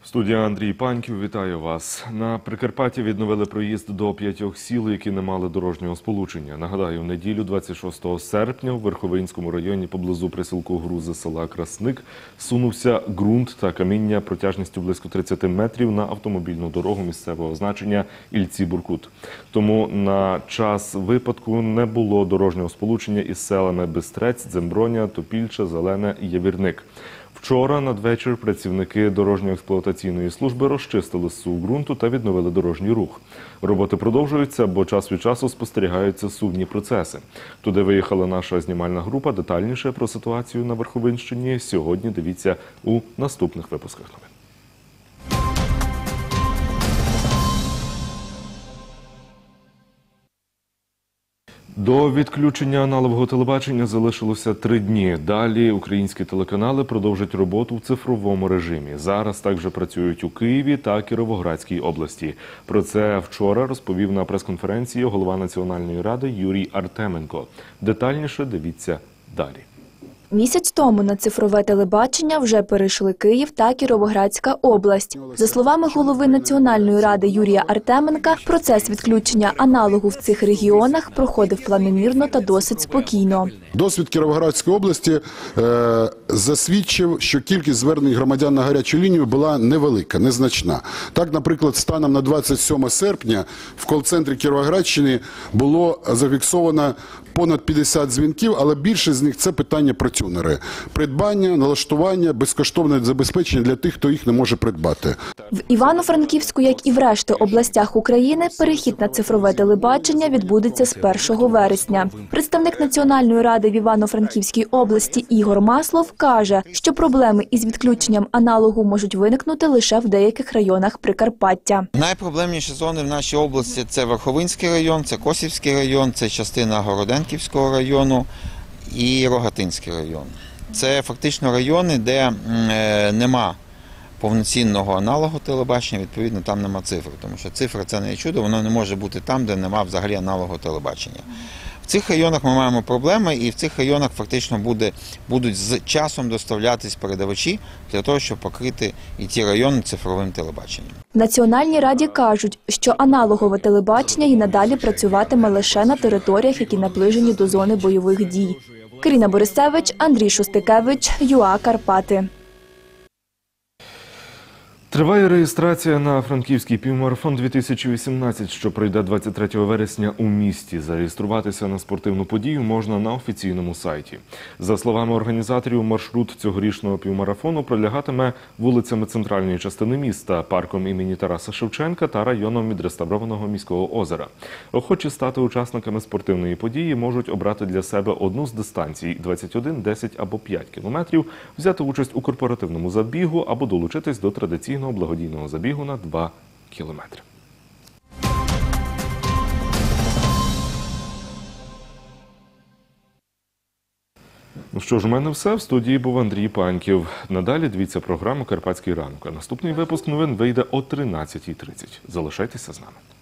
Студія Андрій Паньків, вітаю вас. На Прикарпатті відновили проїзд до 5 сіл, які не мали дорожнього сполучення. Нагадаю, в неділю 26 серпня в Верховинському районі поблизу присілку Грузи села Красник сунувся ґрунт та каміння протяжністю близько 30 метрів на автомобільну дорогу місцевого значення Ільці-Буркут. Тому на час випадку не було дорожнього сполучення із селами Бистрець, Дземброня, Топільче, Зелене і Явірник. Вчора надвечір працівники дорожньо-експлуатаційної служби розчистили зсув ґрунту та відновили дорожній рух. Роботи продовжуються, бо час від часу спостерігаються сувні процеси. Туди виїхала наша знімальна група. Детальніше про ситуацію на Верховинщині сьогодні дивіться у наступних випусках новин. До відключення аналогового телебачення залишилося 3 дні. Далі українські телеканали продовжать роботу в цифровому режимі. Зараз також працюють у Києві та Кіровоградській області. Про це вчора розповів на прес-конференції голова Національної ради Юрій Артеменко. Детальніше дивіться далі. Місяць тому на цифрове телебачення вже перейшли Київ та Кіровоградська область. За словами голови Національної ради Юрія Артеменка, процес відключення аналогу в цих регіонах проходив планомірно та досить спокійно. Досвід Кіровоградської області засвідчив, що кількість звернень громадян на гарячу лінію була невелика, незначна. Так, наприклад, станом на 27 серпня в кол-центрі Кіровоградщини було зафіксовано понад 50 дзвінків, але більше з них – це питання про тюнери. Придбання, налаштування, безкоштовне забезпечення для тих, хто їх не може придбати. В Івано-Франківську, як і в решті областях України, перехід на цифрове телебачення відбудеться з 1 вересня. Представник Національної ради в Івано-Франківській області Ігор Маслов каже, що проблеми із відключенням аналогу можуть виникнути лише в деяких районах Прикарпаття. Найпроблемніші зони в нашій області – це Верховинський район, це Косівський район, це частина Городенківського району і Рогатинський район. Це фактично райони, де нема повноцінного аналогу телебачення, відповідно, там нема цифр. Тому що цифра – це не чудо, воно не може бути там, де нема взагалі аналогу телебачення. В цих районах ми маємо проблеми, і в цих районах фактично будуть з часом доставлятись передавачі для того, щоб покрити і ті райони цифровим телебаченням. В Національній раді кажуть, що аналогове телебачення і надалі працюватиме лише на територіях, які наближені до зони бойових дій. Каріна Борисевич, Андрій Шустикевич, ЮА Карпати. Триває реєстрація на Франківський півмарафон 2018, що пройде 23 вересня у місті. Зареєструватися на спортивну подію можна на офіційному сайті. За словами організаторів, маршрут цьогорічного півмарафону пролягатиме вулицями центральної частини міста, парком імені Тараса Шевченка та районом відреставрованого міського озера. Охочі стати учасниками спортивної події можуть обрати для себе одну з дистанцій – 21, 10 або 5 кілометрів, взяти участь у корпоративному забігу або долучитись до традиційного благодійного забігу на 2 кілометри. Ну що ж, у мене все. В студії був Андрій Паньків. Надалі дивіться програму «Карпатський ранок». А наступний випуск новин вийде о 13:30. Залишайтеся з нами.